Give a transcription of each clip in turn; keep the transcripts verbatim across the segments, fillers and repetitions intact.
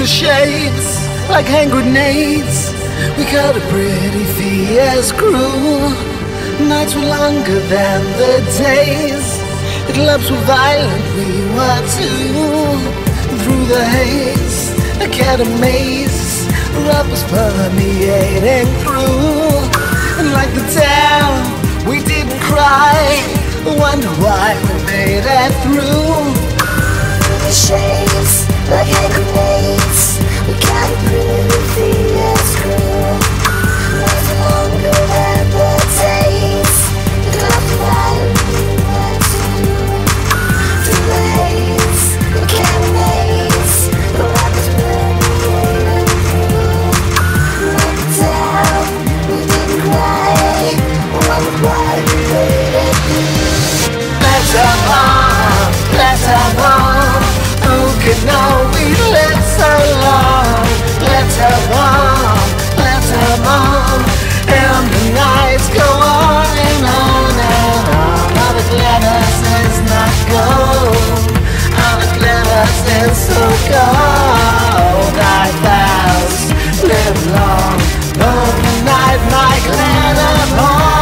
the shades like hand grenades. We got a pretty fierce crew. Nights were longer than the days. The clubs were violent, we were too. Through the haze, like at a maze, rubbers permeating through. And like the town, we didn't cry. Wonder why we made it through. Through the shades, like hand grenades, we got a pretty fierce crew. Nights were longer than the days. The clubs were violent, we were too. Through the haze, like at a maze, the rubbers permeating through. Like the town, we didn't cry. Wonder why we made it through. Let's have on, let's have on. Who could know we lived so long? Let's have on, let's have on. And the nights go on and on and on. All the glitters is not gold. All the glitters is so cold. I vows live long. Overnight my Glitterbomb.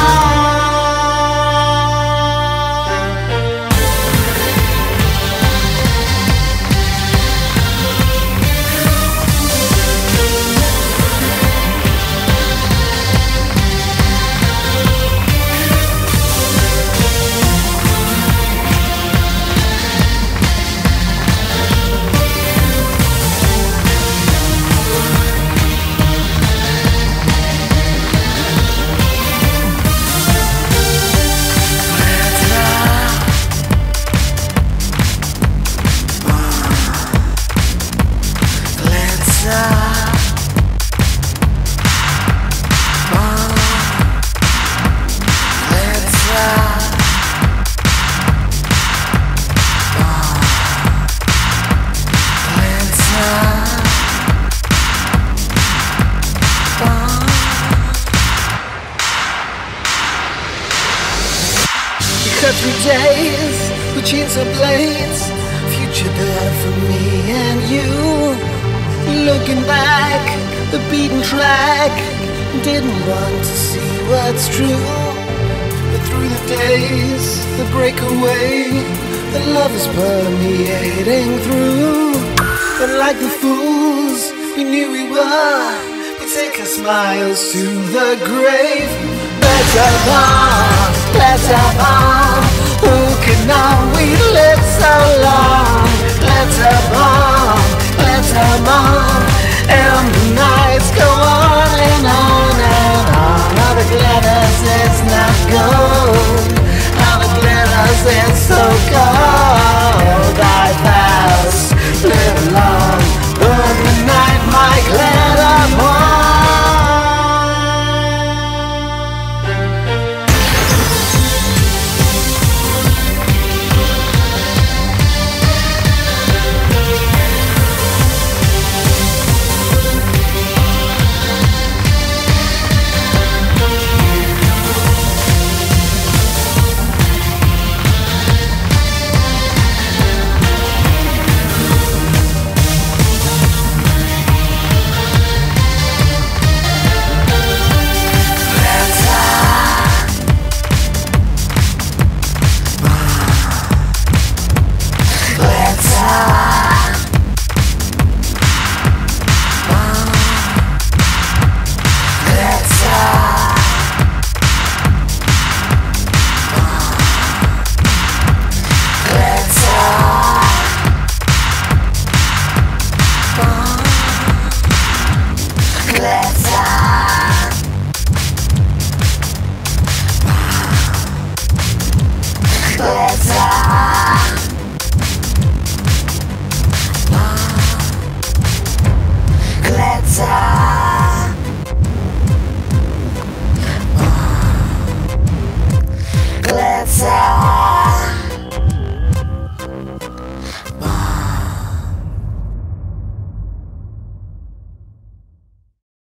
Cut through days with chains and blades. Future there for me and you. Looking back, the beaten track. Didn't want to see what's true. But through the days, the breakaway, the love is permeating through. But like the fools we knew we were, we take our smiles to the grave. Let's have on, let's have on. Who could know we lived so long? Let's have on, let's have on. And the nights go on and on.